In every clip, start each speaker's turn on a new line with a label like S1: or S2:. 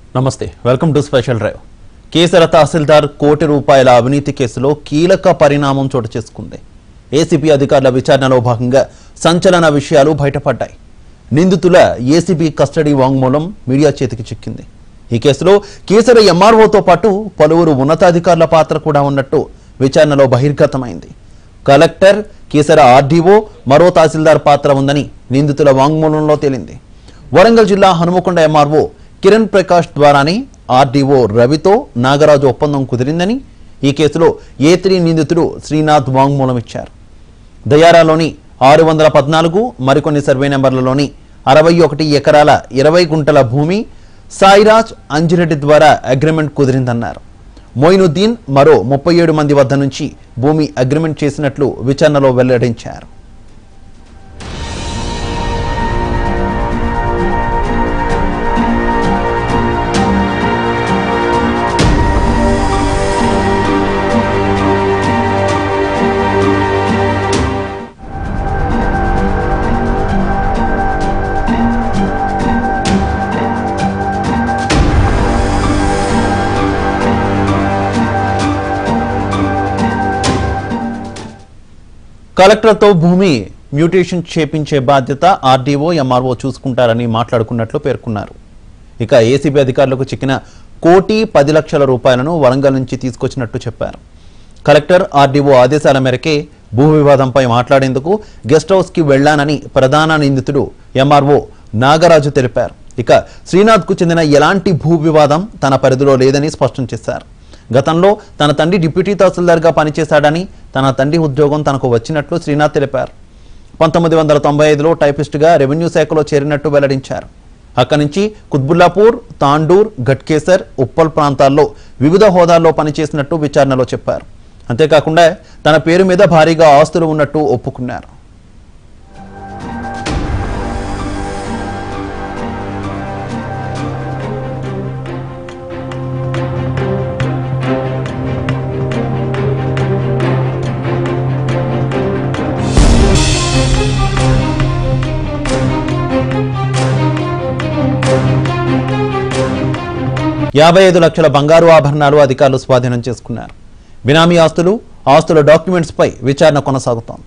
S1: నమస్తే welcome to special drive. Keesara తహసీల్దార్ కోటి రూపాయల అవినీతి కేసులో కీలక పరిణామం చోటు చేసుకుంది. ఏసీబీ అధికారుల విచారణలో భాగంగా సంచలన విషయాలు బయటపడ్డాయి. నిందితుల ఏసీబీ కస్టడీ వాంగ్మూలం మీడియా చేతికి చిక్కింది. ఈ కేసులో కేసర ఎంఆర్ఓతో పాటు పలువురు ఉన్నతాధికారుల పాత్ర కూడా ఉన్నట్టు విచారణలో బహిర్గతమైంది. కలెక్టర్, కేసర ఆర్డీఓ, మరో తహసీల్దార్ పాత్ర ఉందని నిందితుల వాంగ్మూలంలో తేలింది. వరంగల్ జిల్లా హనుమకొండ ఎంఆర్ఓ కిరణ్ ప్రకాష్ ద్వారానే ఆర్డీఓ రవితో నాగరాజు ఒప్పందం కుదిరిందని ఈ కేసులో ఏ3 నిందితుడు శ్రీనాథ్ వాంగ్మూలం ఇచ్చారు. దయారాలోని 614 మరికొన్ని సర్వే నెంబర్లలోని 61 ఎకరాల 20 గుంటల భూమి సాయిరాజ్ అంజిరెడ్డి ద్వారా అగ్రిమెంట్ కుదిరిందన్నారు. మొయినుద్దీన్ మరో 37 మంది వద్ద నుంచి భూమి అగ్రిమెంట్ చేసినట్లు విచారణలో వెల్లడించారు. కలెక్టర్తో భూమి మ్యూటేషన్ చేపించే బాధ్యత ఆర్డీఓ, ఎంఆర్ఓ చూసుకుంటారని మాట్లాడుకున్నట్లు పేర్కొన్నారు. ఇక ఏసీబీ అధికారులకు చిక్కిన 1,10,00,000 రూపాయలను వరంగల్ నుంచి తీసుకొచ్చినట్టు చెప్పారు. కలెక్టర్, ఆర్డీఓ ఆదేశాల మేరకే భూ వివాదంపై మాట్లాడేందుకు గెస్ట్ హౌస్కి వెళ్లానని ప్రధాన నిందితుడు ఎంఆర్ఓ నాగరాజు తెలిపారు. ఇక శ్రీనాథ్కు చెందిన ఎలాంటి భూ వివాదం తన పరిధిలో లేదని స్పష్టం చేశారు. గతంలో తన తండ్రి డిప్యూటీ తహసీల్దార్గా పనిచేశాడని, తన తండ్రి ఉద్యోగం తనకు వచ్చినట్లు శ్రీనాథ్ తెలిపారు. 1995లో టైపిస్టుగా రెవెన్యూ శాఖలో చేరినట్టు వెల్లడించారు. అక్కడి నుంచి కుత్బుల్లాపూర్, తాండూర్, ఘట్కేసర్, ఉప్పల్ ప్రాంతాల్లో వివిధ హోదాల్లో పనిచేసినట్టు విచారణలో చెప్పారు. అంతేకాకుండా తన పేరు మీద భారీగా ఆస్తులు ఉన్నట్టు ఒప్పుకున్నారు. 55 లక్షల బంగారు ఆభరణాలు అధికారులు స్వాధీనం చేసుకున్నారు. బినామీ ఆస్తుల డాక్యుమెంట్స్ పై విచారణ కొనసాగుతోంది.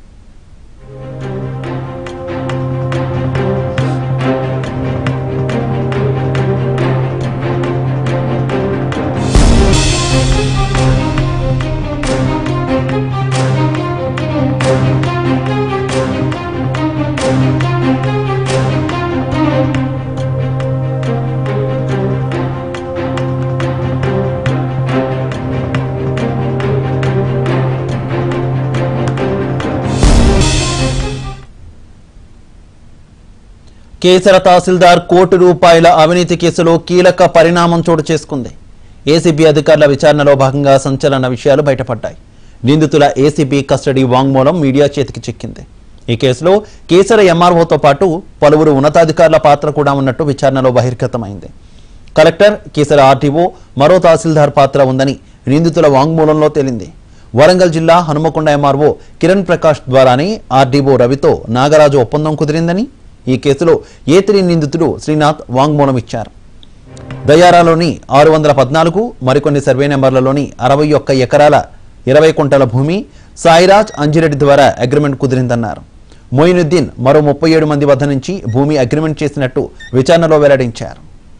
S1: కేసర తహసీల్దార్ కోటి రూపాయల అవినీతి కేసులో కీలక పరిణామం చోటు చేసుకుంది. ఏసీబీ అధికారుల విచారణలో భాగంగా సంచలన విషయాలు బయటపడ్డాయి. నిందితుల ఏసీబీ కస్టడీ వాంగ్మూలం మీడియా చేతికి చిక్కింది. ఈ కేసులో కేసర ఎంఆర్ఓతో పాటు పలువురు ఉన్నతాధికారుల పాత్ర కూడా ఉన్నట్టు విచారణలో బహిర్గతమైంది. కలెక్టర్, కేసర ఆర్టీఓ, మరో తహసీల్దార్ పాత్ర ఉందని నిందితుల వాంగ్మూలంలో తేలింది. వరంగల్ జిల్లా హనుమకొండ ఎంఆర్ఓ కిరణ్ ప్రకాష్ ద్వారానే ఆర్డీఓ రవితో నాగరాజు ఒప్పందం కుదిరిందని ఈ కేసులో ఏ3 నిందితుడు శ్రీనాథ్ వాంగ్మూలం ఇచ్చారు. దయారాలోని 614 మరికొన్ని సర్వే నెంబర్లలోని 61 ఎకరాల 20 గుంటల భూమి సాయిరాజ్ అంజిరెడ్డి ద్వారా అగ్రిమెంట్ కుదిరిందన్నారు. మొయినుద్దీన్ మరో 37 మంది వద్ద నుంచి భూమి అగ్రిమెంట్ చేసినట్టు విచారణలో వెల్లడించారు.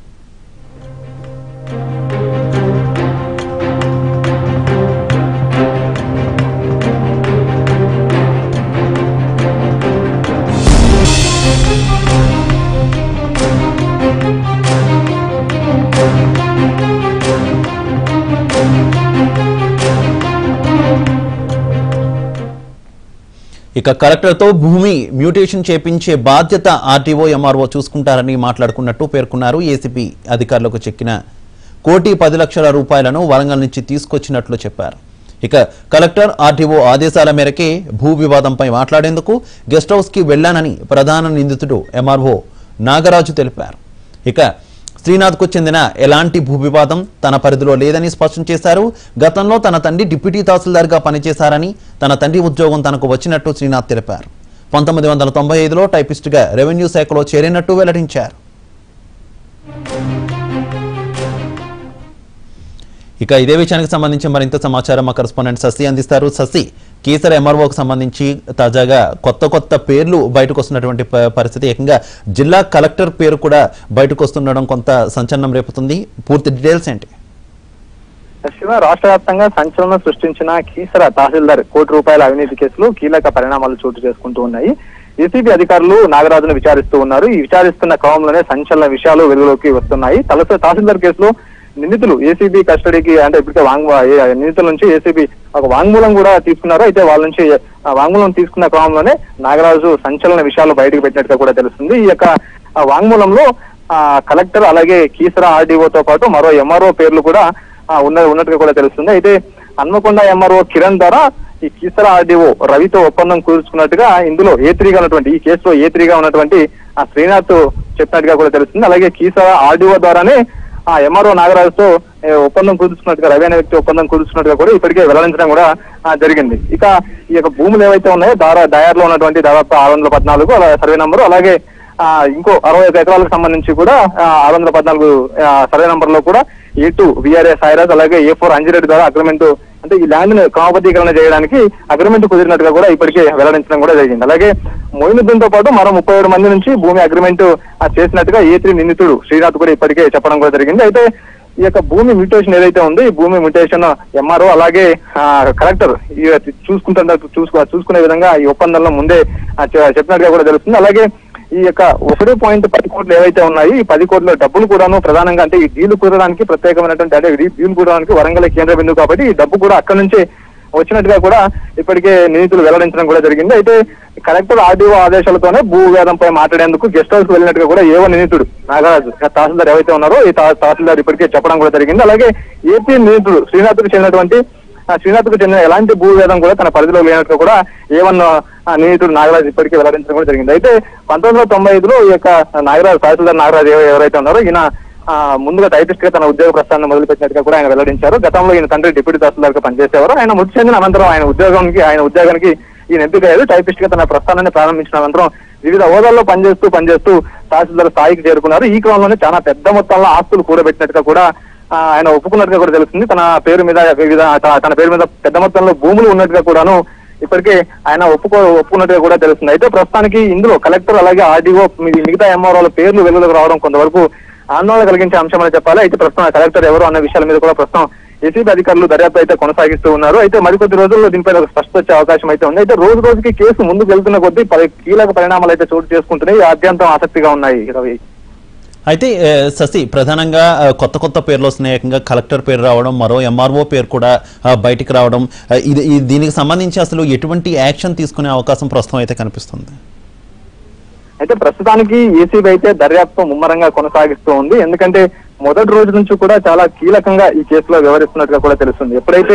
S1: ఇక కలెక్టర్తో భూమి మ్యూటేషన్ చేపించే బాధ్యత ఆర్టీఓ, ఎంఆర్ఓ చూసుకుంటారని మాట్లాడుకున్నట్టు పేర్కొన్నారు. ఏసీబీ అధికారులకు చెక్కిన 1,10,00,000 రూపాయలను వరంగల్ నుంచి తీసుకొచ్చినట్లు చెప్పారు. ఇక కలెక్టర్, ఆర్టీఓ ఆదేశాల మేరకే భూ వివాదంపై మాట్లాడేందుకు గెస్ట్ హౌస్కి వెళ్లానని ప్రధాన నిందితుడు ఎంఆర్ఓ నాగరాజు తెలిపారు. ఇక శ్రీనాథ్కు చెందిన ఎలాంటి భూ వివాదం తన పరిధిలో లేదని స్పష్టం చేశారు. గతంలో తన తండ్రి డిప్యూటీ తహసీల్దార్గా పనిచేశారని, తన తండ్రి ఉద్యోగం తనకు వచ్చినట్టు శ్రీనాథ్ తెలిపారు. 1995లో టైపిస్టుగా రెవెన్యూ శాఖలో చేరినట్టు వెల్లడించారు. ఇక ఇదే విషయానికి సంబంధించి మరింత సమాచారం మా కరెస్పాండెంట్ శశి అందిస్తారు. శశి, కీసర ఎంఆర్ఓకి సంబంధించి తాజాగా కొత్త పేర్లు బయటకు వస్తున్నటువంటి పరిస్థితి, ఏకంగా జిల్లా కలెక్టర్ పేరు కూడా బయటకు వస్తుండడం కొంత సంచలనం రేపుతుంది. పూర్తి డీటెయిల్స్ ఏంటి?
S2: రాష్ట్ర వ్యాప్తంగా సంచలనం సృష్టించిన కీసర తహసీల్దార్ ₹1 అవినీతి కేసులో కీలక పరిణామాలు చోటు చేసుకుంటూ ఉన్నాయి. ఏసీబీ అధికారులు నాగరాజును విచారిస్తూ ఉన్నారు. ఈ విచారిస్తున్న క్రమంలోనే సంచలన విషయాలు వెలుగులోకి వస్తున్నాయి. తహసీల్దార్ కేసులో నిందితులు ఏసీబీ కస్టడీకి అంటే ఇప్పటికే నిందితుల నుంచి ఏసీబీ ఒక వాంగ్మూలం కూడా తీసుకున్నారు. అయితే వాళ్ళ నుంచి వాంగ్మూలం తీసుకున్న క్రమంలోనే నాగరాజు సంచలన విషయాలు బయటకు పెట్టినట్టుగా కూడా తెలుస్తుంది. ఈ యొక్క వాంగ్మూలంలో కలెక్టర్ అలాగే కీసర ఆర్డీఓతో పాటు మరో ఎంఆర్ఓ పేర్లు కూడా ఉన్నట్టుగా కూడా తెలుస్తుంది. అయితే హన్మకొండ ఎంఆర్ఓ కిరణ్ ద్వారా ఈ కీసర ఆర్డీఓ రవితో ఒప్పందం కుదుర్చుకున్నట్టుగా ఇందులో ఏ3గా ఉన్నటువంటి ఈ కేసులో ఏ3గా ఉన్నటువంటి శ్రీనాథ్ చెప్పినట్టుగా కూడా తెలుస్తుంది. అలాగే కీసర ఆర్డీఓ ద్వారానే ఎంఆర్ఓ నాగరాజుతో ఒప్పందం కుదుర్చుకున్నట్టుగా రవి అనే వ్యక్తి ఒప్పందం కుదుర్చుకున్నట్టుగా కూడా ఇప్పటికే వెల్లడించడం కూడా జరిగింది. ఇక ఈ యొక్క భూములు ఏవైతే ఉన్నాయో డయార్లో ఉన్నటువంటి దాదాపు 614 అలా సర్వే నంబరు, అలాగే ఇంకో 65 ఎకరాలకు సంబంధించి కూడా 614 సర్వే నంబర్ లో కూడా A2 VRA సాయిరాజ్ అలాగే A4 అంజిరెడ్డి ద్వారా అగ్రిమెంట్ అంటే ఈ ల్యాండ్ ను క్రమబద్ధీకరణ చేయడానికి అగ్రిమెంట్ కుదిరినట్టుగా కూడా ఇప్పటికే వెల్లడించడం కూడా జరిగింది. అలాగే మొయినుద్దీన్ తో పాటు మరో 37 మంది నుంచి భూమి అగ్రిమెంట్ చేసినట్టుగా A3 నిందితుడు శ్రీనాథ్ కూడా ఇప్పటికే చెప్పడం కూడా జరిగింది. అయితే ఈ యొక్క భూమి మ్యూటేషన్ ఏదైతే ఉందో ఈ భూమి మ్యూటేషన్ ఎంఆర్ఓ అలాగే కలెక్టర్ చూసుకునే విధంగా ఈ ఒప్పందంలో ముందే చెప్పినట్టుగా కూడా తెలుస్తుంది. అలాగే ఈ యొక్క 1.10 కోట్లు ఏవైతే ఉన్నాయి ఈ 10 కోట్ల డబ్బులు కూడాను ప్రధానంగా అంటే ఈ డీల్ కుదరడానికి ప్రత్యేకమైనటువంటి అంటే డీల్ కుదరడానికి వరంగల్ కేంద్ర బిందువు కాబట్టి ఈ డబ్బు కూడా అక్కడి నుంచే వచ్చినట్టుగా కూడా ఇప్పటికే నిందితులు వెల్లడించడం కూడా జరిగింది. అయితే కలెక్టర్ ఆర్డీఓ ఆదేశాలతోనే భూ వివాదంపై మాట్లాడేందుకు గెస్ట్ హౌస్ కు వెళ్ళినట్టుగా కూడా ఏవో నిందితుడు నాగరాజు తహసీల్దార్ ఏవైతే ఉన్నారో ఈ తహసీల్దార్ ఇప్పటికే చెప్పడం కూడా జరిగింది. అలాగే ఏపీ నిందితుడు శ్రీనాథ్కు చెందిన ఎలాంటి భూ వివాదం కూడా తన పరిధిలో లేనట్టుగా కూడా ఏవన్న నిందితుడు నాగరాజు ఇప్పటికే వెల్లడించడం కూడా జరిగింది. అయితే 1995లో ఈ యొక్క తహసీల్దార్ నాగరాజు ఎవరైతే ఉన్నారో ఈయన ముందుగా టైపిస్ట్ గా తన ఉద్యోగ ప్రస్థానాన్ని మొదలుపెట్టినట్టుగా కూడా ఆయన వెల్లడించారు. గతంలో ఈయన తండ్రి డిప్యూటీ తహసీల్దార్ గా పనిచేసేవారు. ఆయన మృతి చెందిన అనంతరం ఆయన ఉద్యోగానికి ఈయన ఎంపిక అయ్యారు. టైపిస్ట్ గా తన ప్రస్థానాన్ని ప్రారంభించిన అనంతరం వివిధ హోదాల్లో పనిచేస్తూ తహసీల్దార్ స్థాయికి చేరుకున్నారు. ఈ క్రమంలోనే చాలా పెద్ద మొత్తంలో ఆస్తులు కూడబెట్టినట్టుగా కూడా ఆయన ఒప్పుకున్నట్టుగా కూడా తెలుస్తుంది. తన పేరు మీద పెద్ద మొత్తంలో భూములు ఉన్నట్టుగా కూడాను ఇప్పటికే ఆయన ఒప్పుకున్నట్టుగా కూడా తెలుస్తుంది. అయితే ప్రస్తుతానికి ఇందులో కలెక్టర్ అలాగే ఆర్డీఓ మిగతా ఎంఆర్ఓల పేర్లు వెలుగులోకి రావడం కొంతవరకు ఆందోళన కలిగించే అంశం అని చెప్పాలి. అయితే ప్రస్తుతం కలెక్టర్ ఎవరు అన్న విషయాల మీద కూడా ప్రస్తుతం ఏసీబీ అధికారులు దర్యాప్తు అయితే కొనసాగిస్తూ ఉన్నారు. అయితే మరికొద్ది రోజుల్లో దీనిపై ఒక స్పష్టత వచ్చే అవకాశం అయితే ఉంది. అయితే రోజు రోజుకి కేసు ముందుకు వెళ్తున్న కొద్దీ కీలక పరిణామాలు అయితే చోటు చేసుకుంటున్నాయి. అత్యంత ఆసక్తిగా ఉన్నాయి రవి.
S1: అయితే శశి, ప్రధానంగా కొత్త పేర్లు వస్తున్నాయి. ఏకంగా కలెక్టర్ పేరు రావడం, మరో ఎంఆర్ఓ పేరు కూడా బయటికి రావడం, దీనికి సంబంధించి అసలు ఎటువంటి యాక్షన్ తీసుకునే అవకాశం ప్రస్తుతం అయితే కనిపిస్తుంది?
S2: అయితే ప్రస్తుతానికి ఏసీబీ అయితే దర్యాప్తు ముమ్మరంగా కొనసాగిస్తూ ఉంది. ఎందుకంటే మొదటి రోజు నుంచి కూడా చాలా కీలకంగా ఈ కేసులో వ్యవహరిస్తున్నట్టుగా కూడా తెలుస్తుంది. ఎప్పుడైతే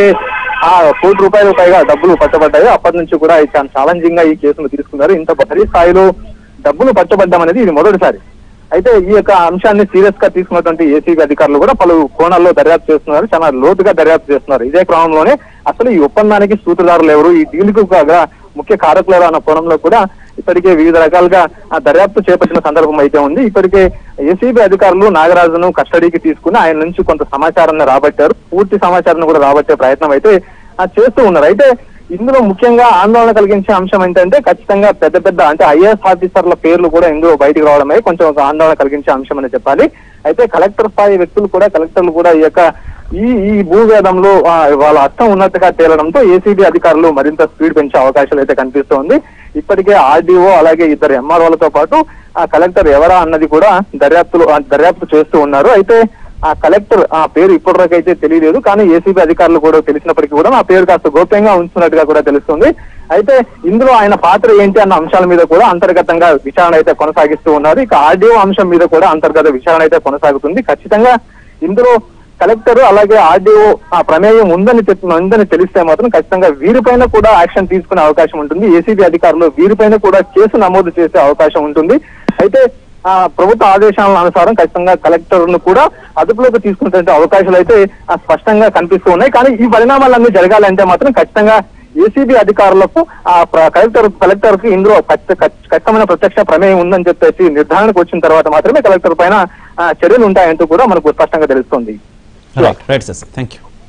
S2: ₹1 పైగా డబ్బులు పట్టబడ్డాయో అప్పటి నుంచి కూడా చాలా ఛాలెంజింగ్ గా ఈ కేసును తీసుకున్నారు. ఇంత భారీ స్థాయిలో డబ్బులు పట్టబడ్డం అనేది ఇది మొదటిసారి. అయితే ఈ యొక్క అంశాన్ని సీరియస్ గా తీసుకున్నటువంటి ఏసీబీ అధికారులు కూడా పలు కోణాల్లో దర్యాప్తు చేస్తున్నారు. చాలా లోతుగా దర్యాప్తు చేస్తున్నారు. ఇదే క్రమంలోనే అసలు ఈ ఒప్పందానికి సూత్రధారులు ఎవరు, ఈ డీల్కు ముఖ్య కారకులు ఎవరు అన్న కోణంలో కూడా ఇప్పటికే వివిధ రకాలుగా దర్యాప్తు చేపట్టిన సందర్భం అయితే ఉంది. ఇప్పటికే ఏసీబీ అధికారులు నాగరాజును కస్టడీకి తీసుకుని ఆయన నుంచి కొంత సమాచారాన్ని రాబట్టారు. పూర్తి సమాచారాన్ని కూడా రాబట్టే ప్రయత్నం అయితే చేస్తూ ఉన్నారు. అయితే ఇందులో ముఖ్యంగా ఆందోళన కలిగించే అంశం ఏంటంటే ఖచ్చితంగా పెద్ద అంటే ఐఏఎస్ ఆఫీసర్ల పేర్లు కూడా ఇందులో బయటకు రావడమే కొంచెం ఒక ఆందోళన కలిగించే అంశం అని చెప్పాలి. అయితే కలెక్టర్ స్థాయి కలెక్టర్లు కూడా ఈ యొక్క ఈ భూవేదంలో వాళ్ళ అర్థం ఉన్నట్టుగా తేలడంతో ఏసీబీ అధికారులు మరింత స్పీడ్ పెంచే అవకాశాలు అయితే కనిపిస్తోంది. ఇప్పటికే ఆర్డీఓ అలాగే ఇద్దరు ఎంఆర్ఓలతో పాటు కలెక్టర్ ఎవరా అన్నది కూడా దర్యాప్తు చేస్తూ ఉన్నారు. అయితే కలెక్టర్ పేరు ఇప్పటివరకైతే తెలియలేదు. కానీ ఏసీబీ అధికారులు కూడా తెలిసినప్పటికీ కూడా ఆ పేరు కాస్త గోప్యంగా ఉంచుతున్నట్టుగా కూడా తెలుస్తుంది. అయితే ఇందులో ఆయన పాత్ర ఏంటి అన్న అంశాల మీద కూడా అంతర్గతంగా విచారణ అయితే కొనసాగిస్తూ ఉన్నారు. ఇక ఆర్డీఓ అంశం మీద కూడా అంతర్గత విచారణ అయితే కొనసాగుతుంది. ఖచ్చితంగా ఇందులో కలెక్టర్ అలాగే ఆర్డీఓ ప్రమేయం ఉందని తెలిస్తే మాత్రం ఖచ్చితంగా వీరిపైన కూడా యాక్షన్ తీసుకునే అవకాశం ఉంటుంది. ఏసీబీ అధికారులు వీరిపైన కూడా కేసు నమోదు చేసే అవకాశం ఉంటుంది. అయితే ప్రభుత్వ ఆదేశాల అనుసారం ఖచ్చితంగా కలెక్టర్ ను కూడా అదుపులోకి తీసుకునే అవకాశాలు అయితే స్పష్టంగా కనిపిస్తూ ఉన్నాయి. కానీ ఈ పరిణామాలన్నీ జరగాలంటే మాత్రం ఖచ్చితంగా ఏసీబీ అధికారులకు కలెక్టర్ కి ఇందులో ఖచ్చితమైన ప్రత్యక్ష ప్రమేయం ఉందని చెప్పేసి నిర్ధారణకు వచ్చిన తర్వాత మాత్రమే కలెక్టర్ పైన చర్యలు ఉంటాయంటూ కూడా మనకు స్పష్టంగా తెలుస్తుంది.
S1: Right, thank you.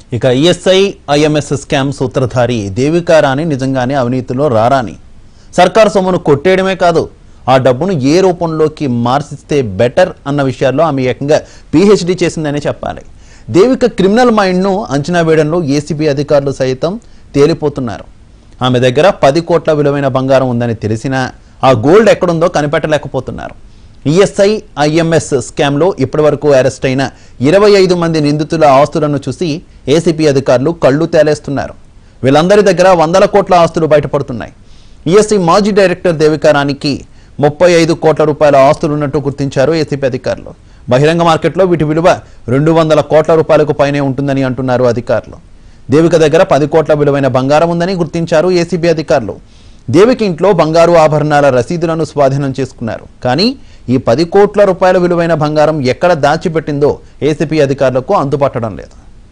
S1: ఇక ఈఎస్ఐ ఐఎంఎస్ స్కామ్ సూత్రధారి దేవికా రాణి నిజంగానే అవినీతిలో రారాని సర్కారు సొమ్మును కొట్టేయడమే కాదు ఆ డబ్బును ఏ రూపంలోకి మార్చిస్తే బెటర్ అన్న విషయాల్లో ఆమె ఏకంగా పీహెచ్డీ చేసిందనే చెప్పాలి. దేవిక క్రిమినల్ మైండ్ను అంచనా వేయడంలో ఏసీబీ అధికారులు సైతం తేలిపోతున్నారు. ఆమె దగ్గర 10 కోట్ల విలువైన బంగారం ఉందని తెలిసినా ఆ గోల్డ్ ఎక్కడుందో కనిపెట్టలేకపోతున్నారు. ఈఎస్ఐ ఐఎంఎస్ స్కామ్లో ఇప్పటివరకు అరెస్ట్ అయిన 25 మంది నిందితుల ఆస్తులను చూసి ఏసీబీ అధికారులు కళ్ళు తేలేస్తున్నారు. వీళ్ళందరి దగ్గర 100 కోట్ల ఆస్తులు బయటపడుతున్నాయి. ఈఎస్ఐ మాజీ డైరెక్టర్ దేవికా రాణికి 35 కోట్ల రూపాయల ఆస్తులున్నట్టు గుర్తించారు ఏసీబీ అధికారులు. బహిరంగ మార్కెట్లో వీటి విలువ 200 కోట్ల రూపాయలకు పైనే ఉంటుందని అంటున్నారు అధికారులు. దేవిక దగ్గర 10 కోట్ల విలువైన బంగారం ఉందని గుర్తించారు ఏసీబీ అధికారులు. దేవిక ఇంట్లో బంగారు ఆభరణాల రసీదులను స్వాధీనం చేసుకున్నారు. కానీ ఈ 10 కోట్ల రూపాయల విలువైన బంగారం ఎక్కడ దాచిపెట్టిందో ఏసీబీ అధికారులకు అంతుపట్టడం లేదు.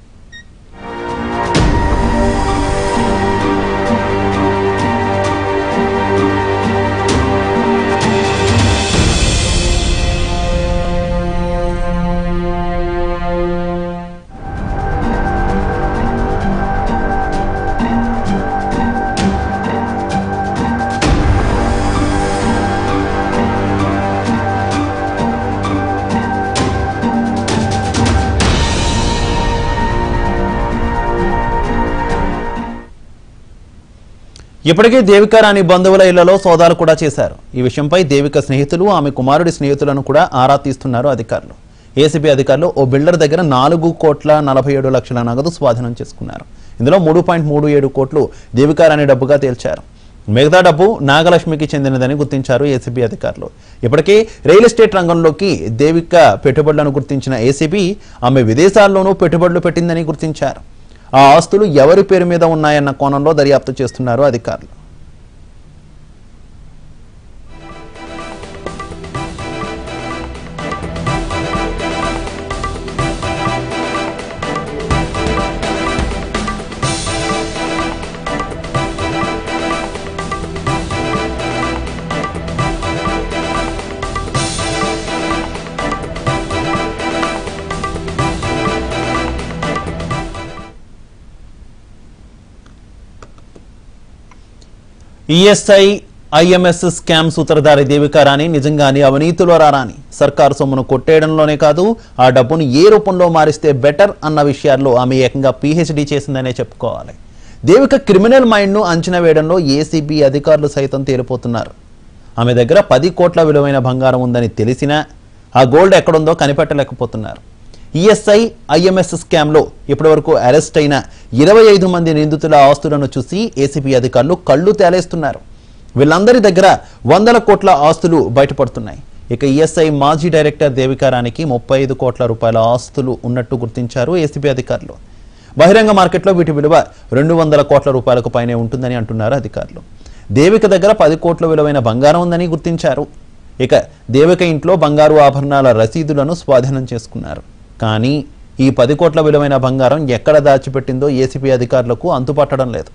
S1: ఇప్పటికే దేవికా రాణి బంధువుల ఇళ్లలో సోదాలు కూడా చేశారు. ఈ విషయంపై దేవిక స్నేహితులు ఆమె కుమారుడి స్నేహితులను కూడా ఆరా తీస్తున్నారు అధికారులు. ఏసీబీ అధికారులు ఓ బిల్డర్ దగ్గర 4 కోట్ల 47 లక్షల నగదు స్వాధీనం చేసుకున్నారు. ఇందులో 3.37 కోట్లు దేవికా రాణి డబ్బుగా తేల్చారు. మిగతా డబ్బు నాగలక్ష్మికి చెందినదని గుర్తించారు ఏసీబీ అధికారులు. ఇప్పటికే రియల్ ఎస్టేట్ రంగంలోకి దేవిక పెట్టుబడులను గుర్తించిన ఏసీబీ ఆమె విదేశాల్లోనూ పెట్టుబడులు పెట్టిందని గుర్తించారు. ఆ ఆస్తులు ఎవరి పేరు మీద ఉన్నాయన్న కోణంలో దర్యాప్తు చేస్తున్నారు అధికారులు. ఈఎస్ఐ ఐఎంఎస్ స్కామ్ సూత్రధారి దేవికా రాణి నిజంగానే అవినీతిలో రారాని సర్కారు సొమ్మును కొట్టేయడంలోనే కాదు ఆ డబ్బును ఏ రూపంలో మారిస్తే బెటర్ అన్న విషయాల్లో ఆమె ఏకంగా పీహెచ్డీ చేసిందనే చెప్పుకోవాలి. దేవిక క్రిమినల్ మైండ్ను అంచనా వేయడంలో ఏసీబీ అధికారులు సైతం తేలిపోతున్నారు. ఆమె దగ్గర 10 కోట్ల విలువైన బంగారం ఉందని తెలిసినా ఆ గోల్డ్ ఎక్కడుందో కనిపెట్టలేకపోతున్నారు. ఈఎస్ఐ ఐఎంఎస్ స్కామ్లో ఇప్పటివరకు అరెస్ట్ అయిన 25 మంది నిందితుల ఆస్తులను చూసి ఏసీబీ అధికారులు కళ్ళు తేలేస్తున్నారు. వీళ్ళందరి దగ్గర 100 కోట్ల ఆస్తులు బయటపడుతున్నాయి. ఇక ఈఎస్ఐ మాజీ డైరెక్టర్ దేవికా రాణికి 35 కోట్ల రూపాయల ఆస్తులు ఉన్నట్టు గుర్తించారు ఏసీబీ అధికారులు. బహిరంగ మార్కెట్లో వీటి విలువ 200 కోట్ల రూపాయలకు పైనే ఉంటుందని అంటున్నారు అధికారులు. దేవిక దగ్గర 10 కోట్ల విలువైన బంగారం ఉందని గుర్తించారు. ఇక దేవిక ఇంట్లో బంగారు ఆభరణాల రసీదులను స్వాధీనం చేసుకున్నారు. కానీ ఈ 10 కోట్ల విలువైన బంగారం ఎక్కడ దాచిపెట్టిందో ఏసీబీ అధికారులకు అంతుపట్టడం లేదు.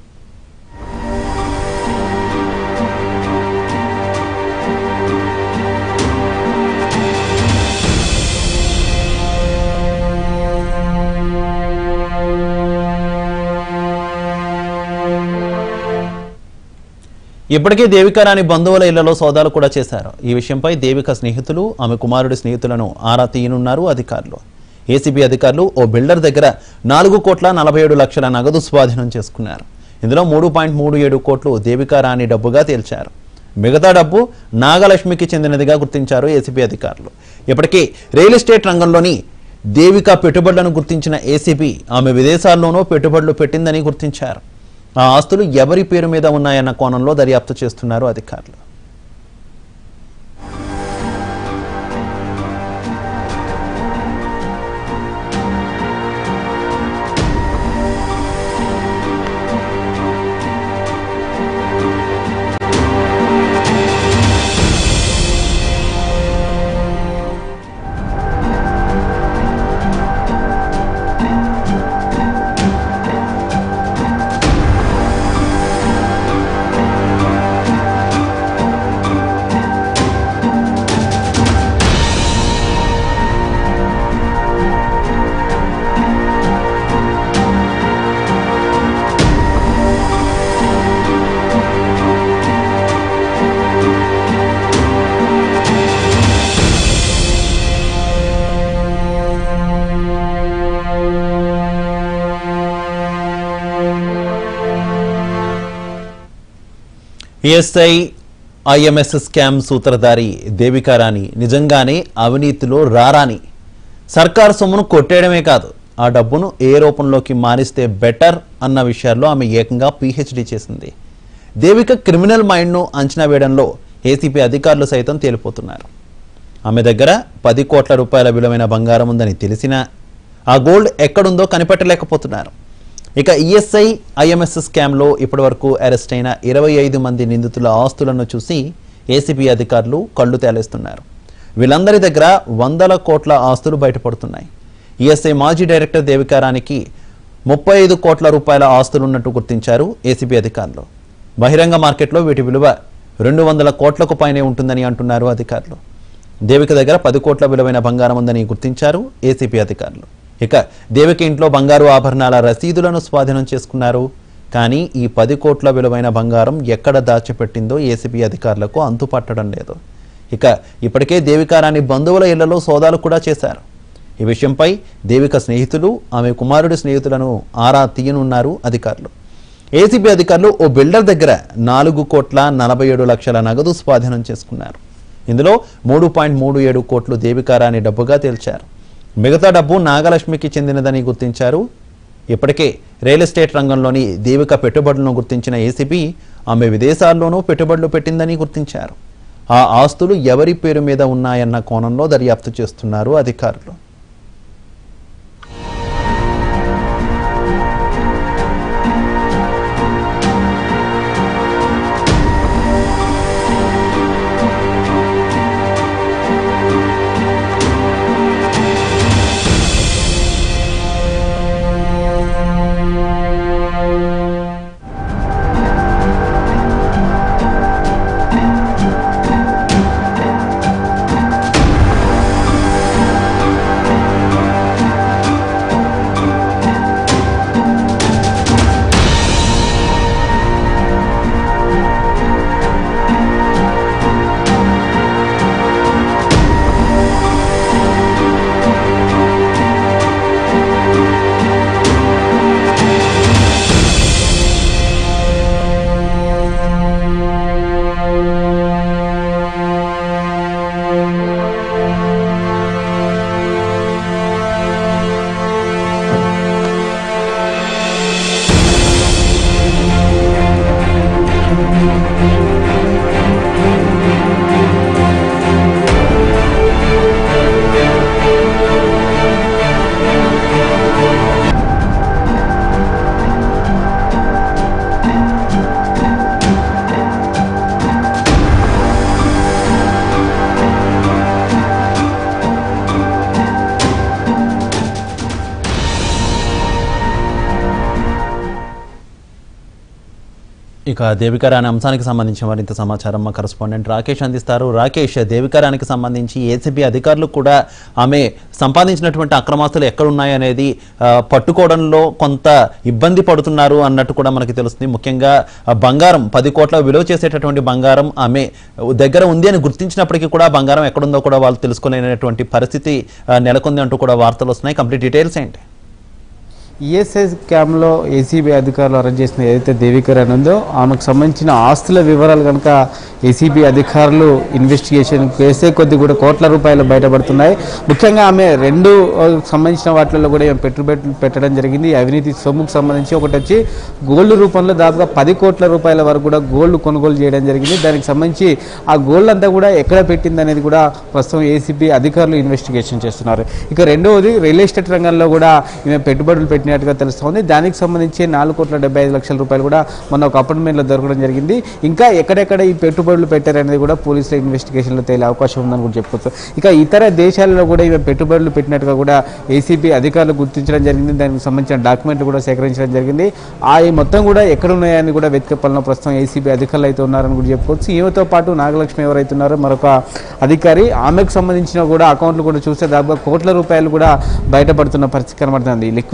S1: ఇప్పటికే దేవికా రాణి బంధువుల ఇళ్లలో సోదాలు కూడా చేశారు. ఈ విషయంపై దేవిక స్నేహితులు ఆమె కుమారుడి స్నేహితులను ఆరా తీయనున్నారు అధికారులు. ఏసీబీ అధికారులు ఓ బిల్డర్ దగ్గర 4 కోట్ల 47 లక్షల నగదు స్వాధీనం చేసుకున్నారు. ఇందులో 3.37 కోట్లు దేవికా రాణి డబ్బుగా తేల్చారు. మిగతా డబ్బు నాగలక్ష్మికి చెందినదిగా గుర్తించారు ఏసీబీ అధికారులు. ఇప్పటికే రియల్ ఎస్టేట్ రంగంలోని దేవిక పెట్టుబడులను గుర్తించిన ఏసీబీ ఆమె విదేశాల్లోనూ పెట్టుబడులు పెట్టిందని గుర్తించారు. ఆ ఆస్తులు ఎవరి పేరు మీద ఉన్నాయన్న కోణంలో దర్యాప్తు చేస్తున్నారు అధికారులు. ఈఎస్ఐ ఐఎంఎస్ స్కామ్ సూత్రధారి దేవికా రాణి నిజంగానే అవినీతిలో రారాని. సర్కారు సొమ్మును కొట్టేయడమే కాదు, ఆ డబ్బును ఏ రూపంలోకి మారిస్తే బెటర్ అన్న విషయాల్లో ఆమె ఏకంగా పీహెచ్డీ చేసింది. దేవిక క్రిమినల్ మైండ్ను అంచనా వేయడంలో ఏసీపీ అధికారులు సైతం తేలిపోతున్నారు. ఆమె దగ్గర 10 కోట్ల రూపాయల విలువైన బంగారం ఉందని తెలిసినా ఆ గోల్డ్ ఎక్కడుందో కనిపెట్టలేకపోతున్నారు. ఇక ఈఎస్ఐ ఐఎంఎస్ స్కామ్లో ఇప్పటివరకు అరెస్ట్ అయిన 25 మంది నిందితుల ఆస్తులను చూసి ఏసీబీ అధికారులు కళ్ళు తేలేస్తున్నారు. వీళ్ళందరి దగ్గర వందల కోట్ల ఆస్తులు బయటపడుతున్నాయి. ఈఎస్ఐ మాజీ డైరెక్టర్ దేవికా రాణికి 35 కోట్ల రూపాయల ఆస్తులున్నట్టు గుర్తించారు ఏసీబీ అధికారులు. బహిరంగ మార్కెట్లో వీటి విలువ 200 కోట్లకు పైనే ఉంటుందని అంటున్నారు అధికారులు. దేవిక దగ్గర 10 కోట్ల విలువైన బంగారం ఉందని గుర్తించారు ఏసీబీ అధికారులు. ఇక దేవిక ఇంట్లో బంగారు ఆభరణాల రసీదులను స్వాధీనం చేసుకున్నారు. కానీ ఈ 10 కోట్ల విలువైన బంగారం ఎక్కడ దాచిపెట్టిందో ఏసీబీ అధికారులకు అంతుపట్టడం లేదు. ఇక ఇప్పటికే దేవికా రాణి బంధువుల ఇళ్లలో సోదాలు కూడా చేశారు. ఈ విషయంపై దేవిక స్నేహితులు, ఆమె కుమారుడి స్నేహితులను ఆరా తీయనున్నారు అధికారులు. ఏసీబీ అధికారులు ఓ బిల్డర్ దగ్గర 4 కోట్ల 47 లక్షల నగదు స్వాధీనం చేసుకున్నారు. ఇందులో 3.37 కోట్లు దేవికా రాణి డబ్బుగా తేల్చారు. మిగతా డబ్బు నాగలక్ష్మికి చెందినదని గుర్తించారు. ఇప్పటికే రియల్ ఎస్టేట్ రంగంలోని దేవిక పెట్టుబడులను గుర్తించిన ఏసీబీ ఆమె విదేశాల్లోనూ పెట్టుబడులు పెట్టిందని గుర్తించారు. ఆ ఆస్తులు ఎవరి పేరు మీద ఉన్నాయన్న కోణంలో దర్యాప్తు చేస్తున్నారు అధికారులు. ఇక దేవికా రాణి అంశానికి సంబంధించి మరింత సమాచారం మా కరెస్పాండెంట్ రాకేష్ అందిస్తారు. రాకేష్, దేవికా రాణికి సంబంధించి ఏసీబీ అధికారులు కూడా ఆమె సంపాదించినటువంటి అక్రమాస్తులు ఎక్కడున్నాయనేది పట్టుకోవడంలో కొంత ఇబ్బంది పడుతున్నారు అన్నట్టు కూడా మనకి తెలుస్తుంది. ముఖ్యంగా బంగారం 10 కోట్ల విలువ చేసేటటువంటి బంగారం ఆమె దగ్గర ఉంది అని గుర్తించినప్పటికీ కూడా బంగారం ఎక్కడుందో కూడా వాళ్ళు తెలుసుకోలేనటువంటి పరిస్థితి నెలకొంది అంటూ కూడా వార్తలు వస్తున్నాయి. కంప్లీట్ డీటెయిల్స్ ఏంటి?
S3: ఈఎస్ఐ స్కామ్లో ఏసీబీ అధికారులు అరెస్ట్ చేసిన ఏదైతే దేవికా రాణి ఉందో ఆమెకు సంబంధించిన ఆస్తుల వివరాలు కనుక ఏసీబీ అధికారులు ఇన్వెస్టిగేషన్ చేసే కొద్ది కూడా కోట్ల రూపాయలు బయటపడుతున్నాయి. ముఖ్యంగా ఆమె 2 సంబంధించిన వాటిల్లో కూడా పెట్టుబడులు పెట్టడం జరిగింది. అవినీతి సొమ్ముకు సంబంధించి ఒకటి వచ్చి గోల్డ్ రూపంలో దాదాపుగా 10 కోట్ల రూపాయల వరకు కూడా గోల్డ్ కొనుగోలు చేయడం జరిగింది. దానికి సంబంధించి ఆ గోల్డ్ అంతా కూడా ఎక్కడ పెట్టింది అనేది కూడా ప్రస్తుతం ఏసీబీ అధికారులు ఇన్వెస్టిగేషన్ చేస్తున్నారు. ఇక రెండవది రియల్ ఎస్టేట్ రంగంలో కూడా ఈమె పెట్టుబడులు పెట్టినట్టుగా తెలుస్తోంది. దానికి సంబంధించి 4 కోట్ల 75 లక్షల రూపాయలు కూడా మొన్న ఒక అపార్ట్మెంట్లో దొరకడం జరిగింది. ఇంకా ఎక్కడెక్కడ ఈ పెట్టుబడులు పెట్టారనేది కూడా పోలీసుల ఇన్వెస్టిగేషన్లో తేలే అవకాశం ఉందని కూడా చెప్పుకోవచ్చు. ఇక ఇతర దేశాలలో కూడా ఈమె పెట్టుబడులు పెట్టినట్టుగా కూడా ఏసీబీ అధికారులు గుర్తించడం జరిగింది. దానికి సంబంధించిన డాక్యుమెంట్లు కూడా సేకరించడం జరిగింది. ఆ మొత్తం కూడా ఎక్కడ ఉన్నాయని కూడా వెతికే పనిలో ప్రస్తుతం ఏసీబీ అధికారులు అయితే ఉన్నారని కూడా చెప్పుకోవచ్చు. ఈమెతో పాటు నాగలక్ష్మి ఎవరైతే ఉన్నారో మరొక అధికారి, ఆమెకు సంబంధించిన కూడా అకౌంట్లు కూడా చూస్తే దాదాపు కోట్ల రూపాయలు కూడా బయటపడుతున్న పరిస్థితి కనబడుతుంది. లిక్విడ్ క్యాష్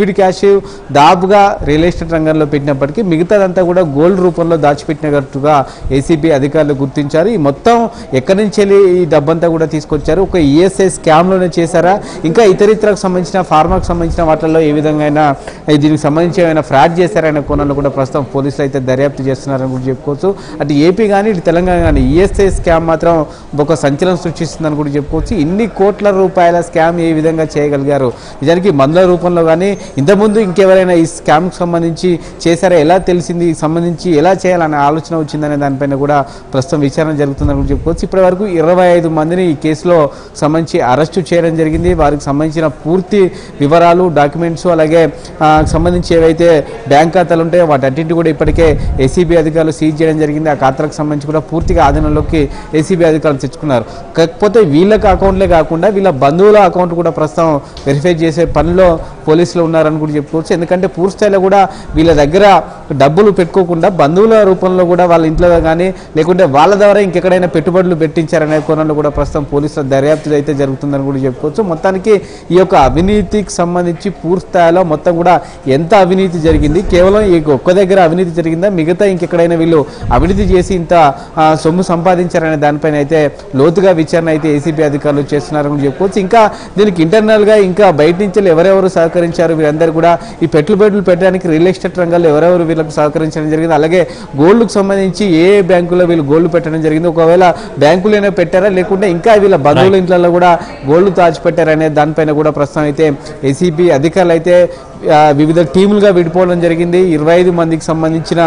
S3: ఇనిషియేటివ్ దాపుగా రియల్ ఎస్టేట్ రంగంలో పెట్టినప్పటికీ మిగతాదంతా కూడా గోల్డ్ రూపంలో దాచిపెట్టినట్టుగా ఏసీబీ అధికారులు గుర్తించారు. ఈ మొత్తం ఎక్కడి నుంచి వెళ్ళి ఈ డబ్బంతా కూడా తీసుకొచ్చారు, ఒక ఈఎస్ఐ స్కామ్లోనే చేశారా, ఇంకా ఇతరితరకు సంబంధించిన ఫార్మాకు సంబంధించిన వాటిల్లో ఏ విధంగా అయినా దీనికి సంబంధించి ఏమైనా ఫ్రాడ్ చేశారనే కోణంలో కూడా ప్రస్తుతం పోలీసులు అయితే దర్యాప్తు చేస్తున్నారని కూడా చెప్పుకోవచ్చు. అటు ఏపీ కానీ ఇటు తెలంగాణ కానీ ఈఎస్ఐ స్కామ్ మాత్రం ఒక సంచలనం సృష్టిస్తుందని కూడా చెప్పుకోవచ్చు. ఇన్ని కోట్ల రూపాయల స్కామ్ ఏ విధంగా చేయగలిగారు, నిజానికి మందుల రూపంలో కానీ ఇంతకుముందు ఇంకెవరైనా ఈ స్కామ్కి సంబంధించి చేశారా, ఎలా తెలిసింది, సంబంధించి ఎలా చేయాలనే ఆలోచన వచ్చిందనే దానిపైన కూడా ప్రస్తుతం విచారణ జరుగుతుందని కూడా చెప్పుకోవచ్చు. ఇప్పటి వరకు 25 మందిని ఈ కేసులో సంబంధించి అరెస్టు చేయడం జరిగింది. వారికి సంబంధించిన పూర్తి వివరాలు, డాక్యుమెంట్స్, అలాగే సంబంధించి ఏవైతే బ్యాంక్ ఖాతాలు ఉంటాయో వాటన్నింటి కూడా ఇప్పటికే ఏసీబీ అధికారులు సీజ్ చేయడం జరిగింది. ఆ ఖాతాలకు సంబంధించి కూడా పూర్తిగా ఆధీనంలోకి ఏసీబీ అధికారులు తెచ్చుకున్నారు. కాకపోతే వీళ్ళకి అకౌంట్లే కాకుండా వీళ్ళ బంధువుల అకౌంట్ కూడా ప్రస్తుతం వెరిఫై చేసే పనిలో పోలీసులు ఉన్నారని కూడా చెప్పుకోవచ్చు. ఎందుకంటే పూర్తి స్థాయిలో కూడా వీళ్ళ దగ్గర డబ్బులు పెట్టుకోకుండా బంధువుల రూపంలో కూడా వాళ్ళ ఇంట్లో కానీ లేకుంటే వాళ్ళ ద్వారా ఇంకెక్కడైనా పెట్టుబడులు పెట్టించారనే కోణంలో కూడా ప్రస్తుతం పోలీసుల దర్యాప్తు అయితే జరుగుతుందని కూడా చెప్పుకోవచ్చు. మొత్తానికి ఈ యొక్క అవినీతికి సంబంధించి పూర్తి స్థాయిలో మొత్తం కూడా ఎంత అవినీతి జరిగింది, కేవలం ఈ ఒక్క దగ్గర అవినీతి జరిగిందా, మిగతా ఇంకెక్కడైనా వీళ్ళు అవినీతి చేసి ఇంత సొమ్ము సంపాదించారనే దానిపైన అయితే లోతుగా విచారణ అయితే ఏసీబీ అధికారులు చేస్తున్నారని చెప్పుకోవచ్చు. ఇంకా దీనికి ఇంటర్నల్గా ఇంకా బయట నుంచి ఎవరెవరు సహకరించారు, వీరందరూ కూడా ఈ పెట్టుబడులు పెట్టడానికి రియల్ ఎస్టేట్ రంగంలో ఎవరెవరు వీళ్ళకు సహకరించడం జరిగింది, అలాగే గోల్డ్కు సంబంధించి ఏ బ్యాంకులో వీళ్ళు గోల్డ్ పెట్టడం జరిగింది, ఒకవేళ బ్యాంకులోనే పెట్టారా లేకుంటే ఇంకా వీళ్ళ బంధువుల ఇంట్లో కూడా గోల్డ్ దాచిపెట్టారనే దానిపైన కూడా ప్రస్తుతం అయితే ఏసీబీ అధికారులు అయితే వివిధ టీములుగా విడిపోవడం జరిగింది. 25 మందికి సంబంధించిన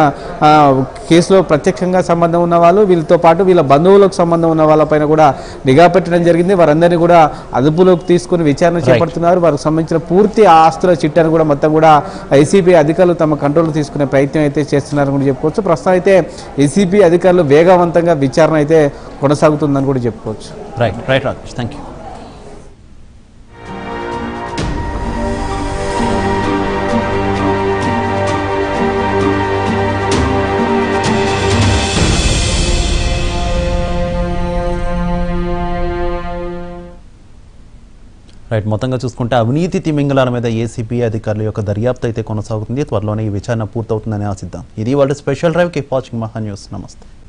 S3: కేసులో ప్రత్యక్షంగా సంబంధం ఉన్న వాళ్ళు, వీళ్ళతో పాటు వీళ్ళ బంధువులకు సంబంధం ఉన్న వాళ్ళపైన కూడా నిఘా పెట్టడం జరిగింది. వారందరినీ కూడా అదుపులోకి తీసుకుని విచారణ చేపడుతున్నారు. వారికి సంబంధించిన పూర్తి ఆస్తుల చిట్టాను కూడా మొత్తం కూడా ఏసీబీ అధికారులు తమ కంట్రోల్ తీసుకునే ప్రయత్నం అయితే చేస్తున్నారని కూడా చెప్పుకోవచ్చు. ప్రస్తుతం అయితే ఏసీబీ అధికారులు వేగవంతంగా విచారణ అయితే కొనసాగుతుందని కూడా చెప్పుకోవచ్చు.
S1: Right Rakesh, thank you. Right, మొత్తంగా చూసుకుంటే అవినీతి తిమింగళాల మీద ఏసీబీ అధికారుల యొక్క దర్యాప్తు అయితే కొనసాగుతుంది. త్వరలోనే ఈ విచారణ పూర్తవుతుందని ఆశిద్దాం. ఇది వాళ్ళ special drive. Keep watching Maha news. నమస్తే.